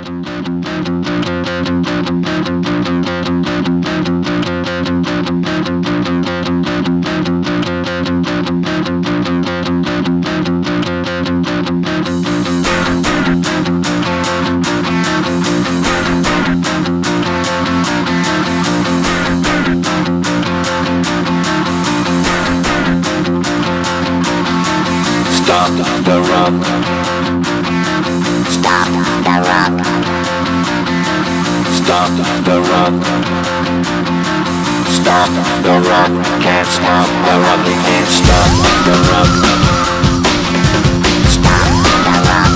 Stop the rock. Stop the rock. Stop the rock. Stop the rock. Can't stop the rock. You can't stop the rock. Stop the rock.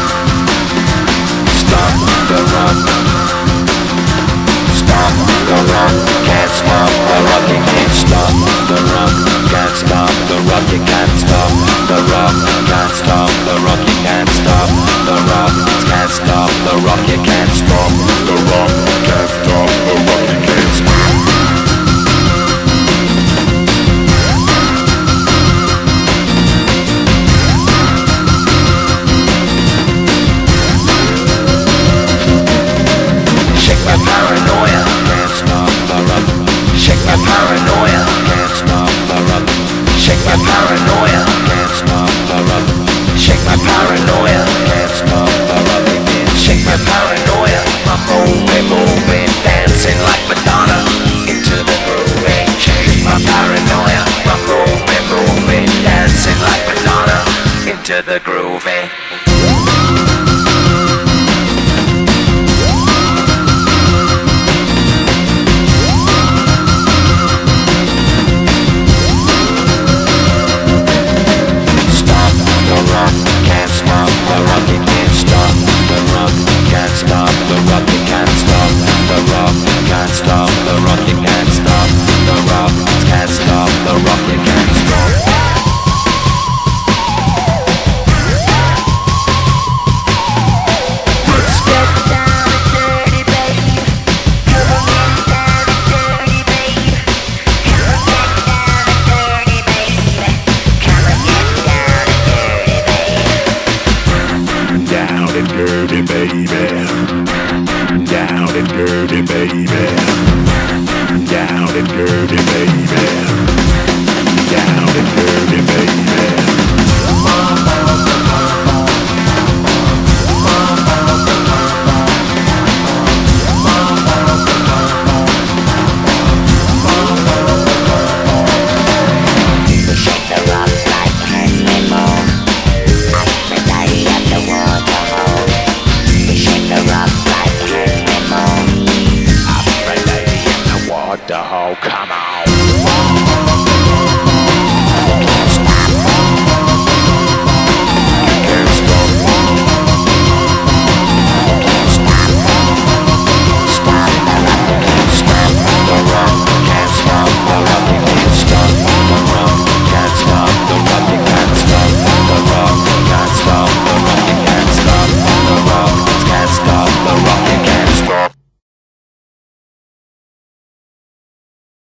Stop the rock. Stop the rock. Can't stop the rock. You can't stop the rock. Can't stop the rock. You can't stop the rock. Can't stop the rock. You can't stop the rock. Can't stop the rock. You can't stop the rock. Can't stop the rock. You can't stop. Shake my paranoia. Can't stop the rock. Shake my paranoia. Can't stop the rock. Shake my paranoia. Can't stop the rock. Shake my paranoia. Can't stop the rock. Shake my paranoia. I'm moving, dancing like Madonna into the groove. Shake my paranoia. I'm moving, dancing like Madonna into the groove. Dirty baby, down and dirty baby.